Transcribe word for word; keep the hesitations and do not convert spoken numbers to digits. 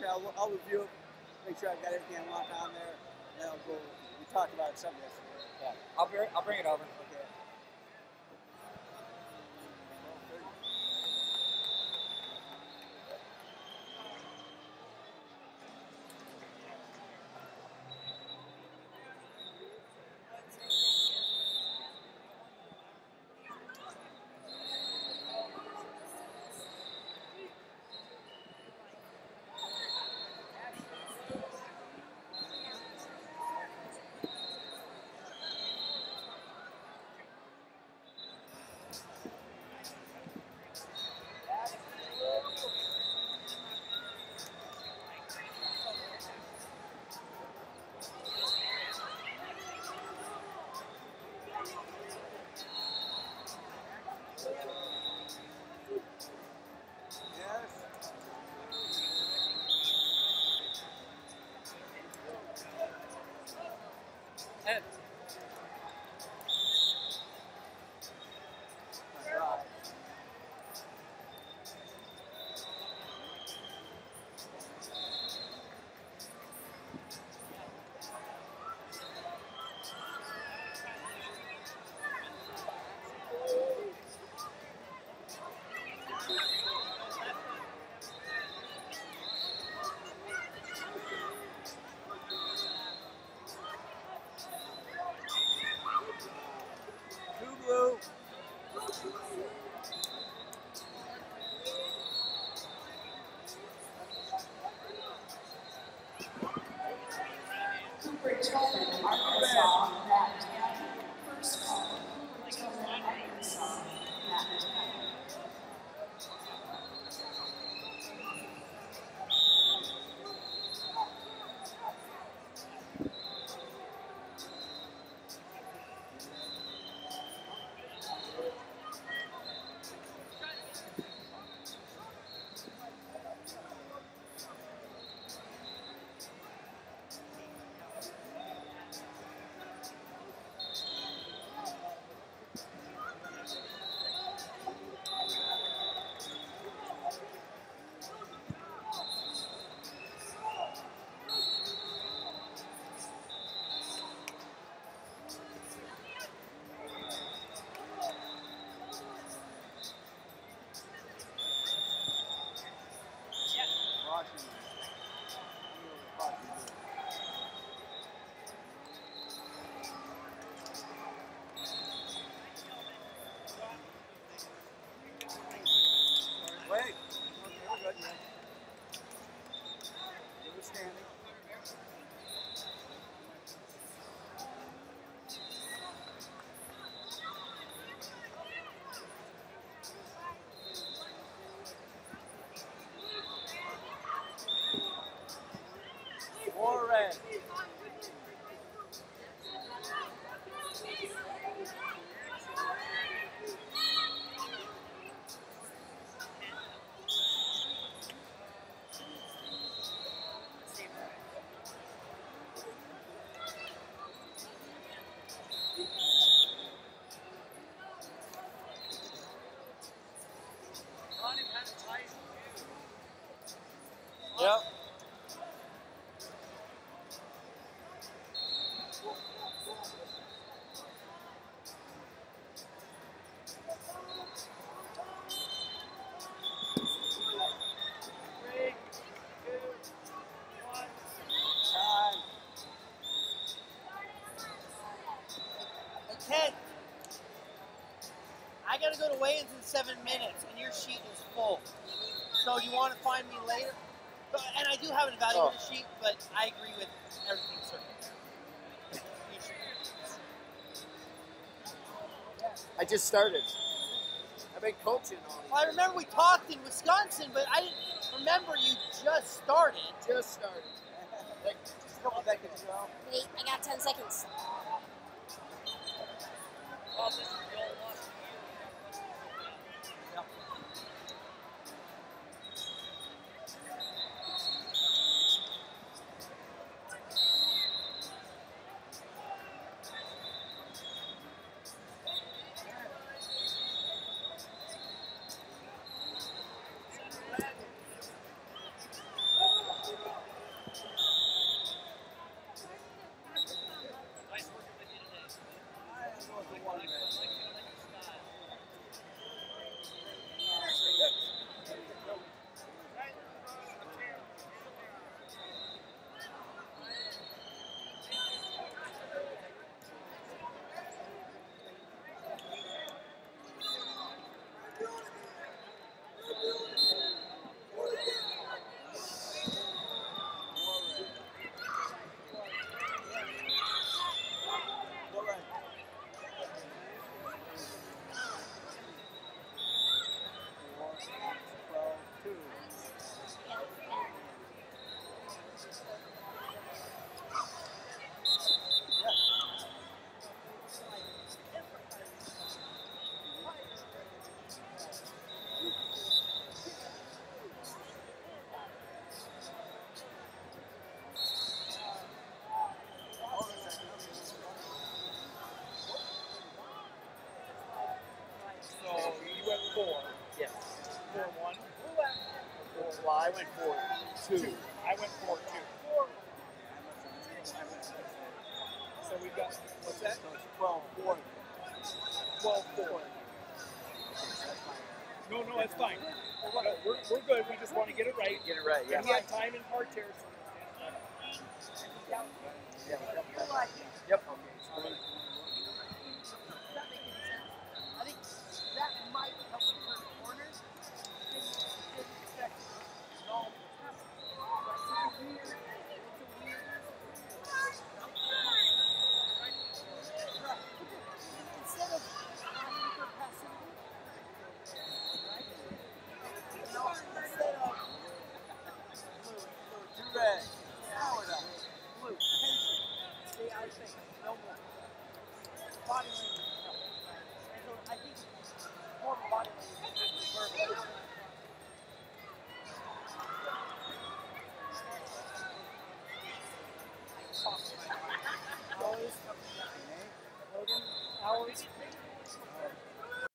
me. I'll, I'll review it, make sure I've got everything I want on there, and then I'll go. We talked about it some yesterday. Yeah, I'll bring I'll bring it over. Okay. Ed. Cooper Tillman, Arkansas, Matt Tannen. First call, Cooper Tillman, Arkansas, Matt Tannen. Wait. Okay, we're good, yeah. We're standing. Four red. Yep. Ted, I gotta go to weigh-ins in seven minutes, and your sheet is full. So you want to find me later? But, and I do have an evaluator Oh. sheet, but I agree with everything, sir. I just started. I've been coaching all Well, I remember we talked in Wisconsin, but I didn't remember you just started. Just started. Just a couple seconds ago. Wait, I got ten seconds. Well, this is the old one. went for two. I went for two. So we've got, what's that? So it's twelve four. twelve four. No, no, that's fine. No, we're, we're good. We just want to get it right. Get it right, yeah. And we have time in hard tears. Yeah. Yep. Yep. Does that make any sense? I think that might help you turn corners. Didn't, didn't expect it. No. It's a weird, it's a weird. Instead of asking for passivity, right? You know, instead of blue, blue, Too bad. power up, blue, tension, stay out of sync, no more. Body language, no. And so I think more of a body language is verbal. Always, Logan, hours.